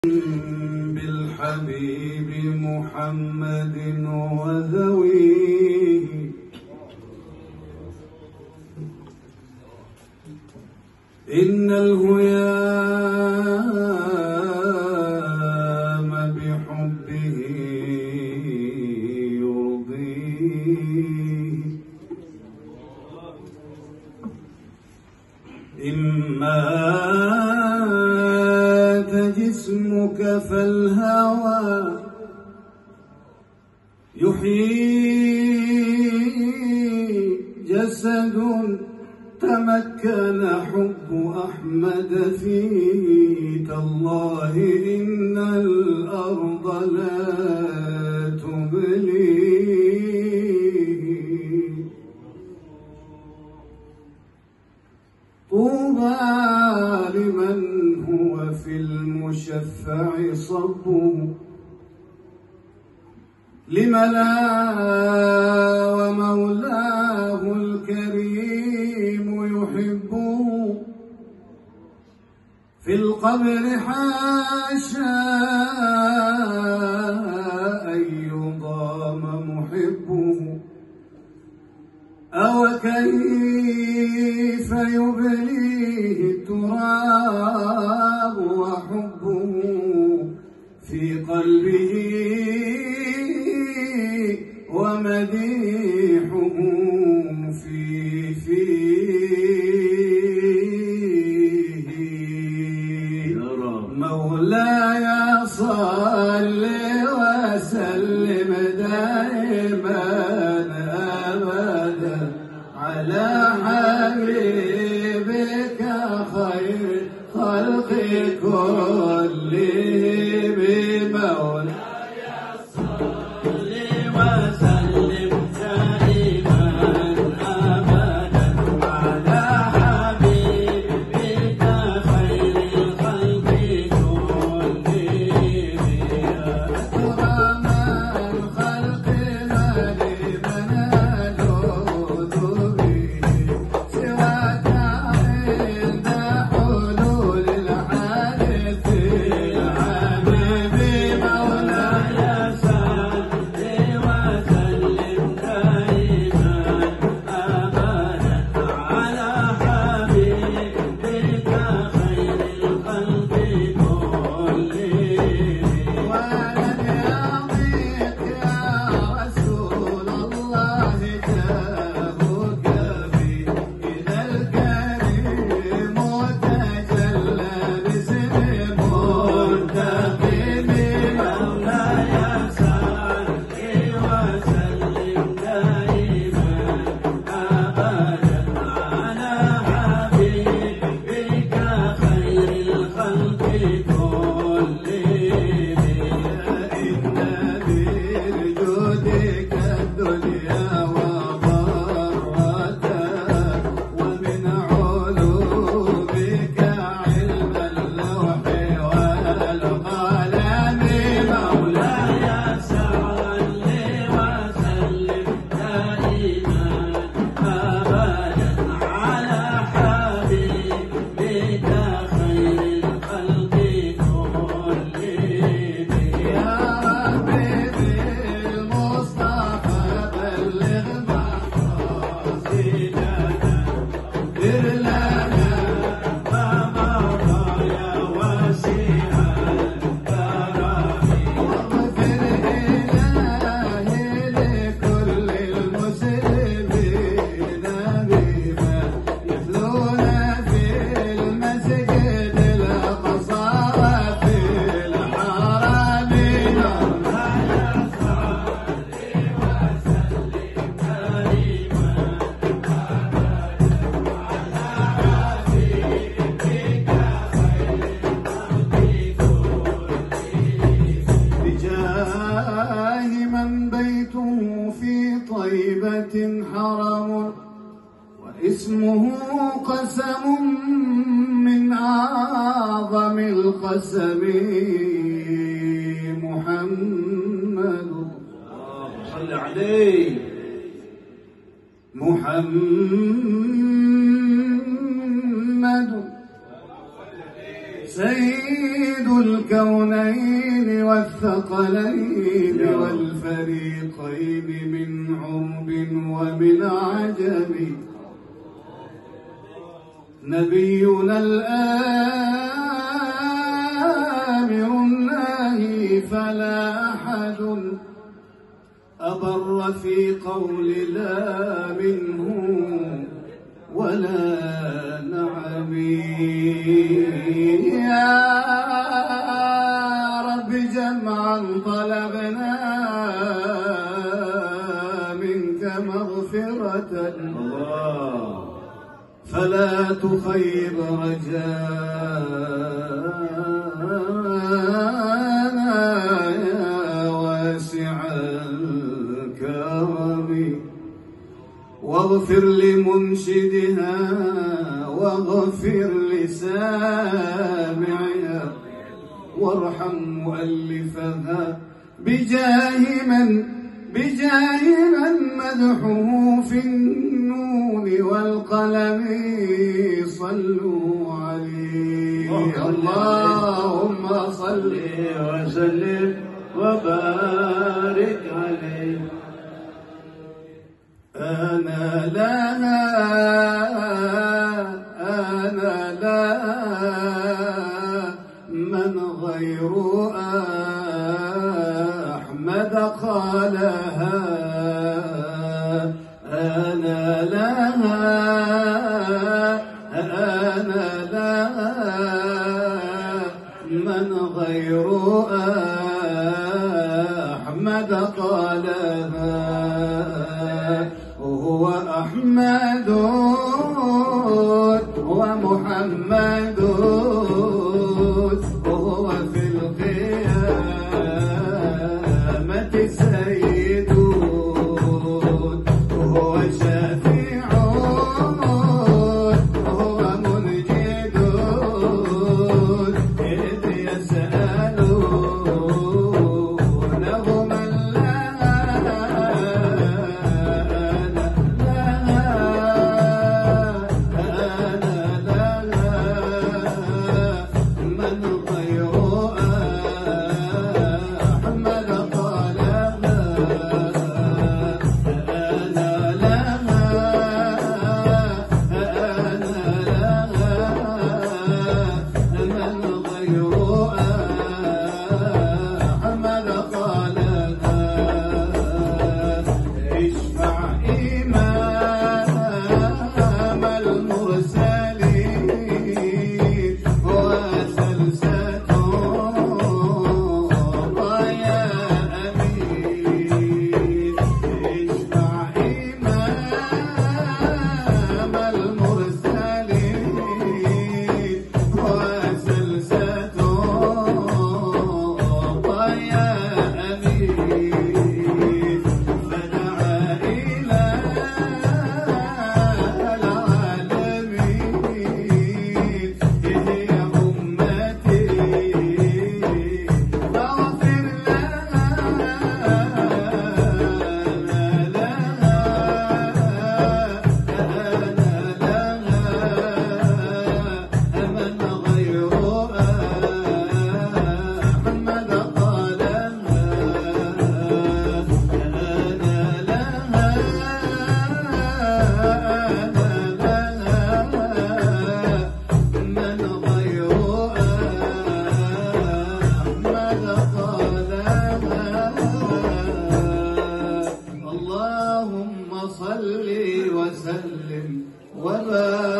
بالحبيب محمد وذويه إن الهيام بحبه يرضيه إما جسمك فالهوى يحيي جسد تمكن حب أحمد فيه تالله إن الأرض لا تبليه طوبى لمن هو في المشفع صبه لملا ومولاه الكريم يحبه في القبر حاشا أن يضام محبه أو كيف يبليه التراب وحبه في قلبه ومديحه في فيه مولاي صل وسلم دائما أبدا على حبيبك خير خلق كلهم مولاي صل وسلم دائما أبدا على حبيبك خير الخلق كلهم أكرم الخلق من أجود به سواك عند حلول الحادث الحبيب مولاي صل وسلم دائما أبدا على حبيبك خير الخلق كلهم ولن يضيق يا رسول الله جاهك في إذا الكريم تجلى باسم منتقم مولاي صل وسلم دائما أبدا على حبيبك خير الخلق كلهم إن بجودك الدنيا وضرتها ومن علومك علم اللوح والقلم مولاي صل وسلم دائما أبدا على حبيبك خير الخلق كلهم يا ربي بالمصطفى بلغ مقاصدنا اغفر لنا ما مضى يا واسع الكرم واغفر إلهي لكل المسلمين بما يتلون في المسجد الأقصى وفي الحرم مولاي صل وسلم دائما بجاه من بيته في طيبة حرم واسمه قسم من أعظم القسم محمد صل عليه محمد سيد الكونين الحرمين والثقلين والفريقين من عرب ومن عجم. نبينا الآمر الناهي فلا أحد أبر في قول لا منه ولا نعم. يا رب جمعا طلبنا منك مغفرة فلا تخيب رجانا يا واسع الكرم. واغفر لمنشدها واغفر لسامعها وارحم مؤلفها بجاه من مدحه في النون والقلم. صلوا عليه. اللهم صل وسلم وبارك عليه. أنا لها من غير أحمد قالها. أنا لها من غير أحمد قالها. هو أحمد ومحمد وهو في القيامة سيد وهو شفيع وهو منجد إذ يسألونه من صل وسلم وبارك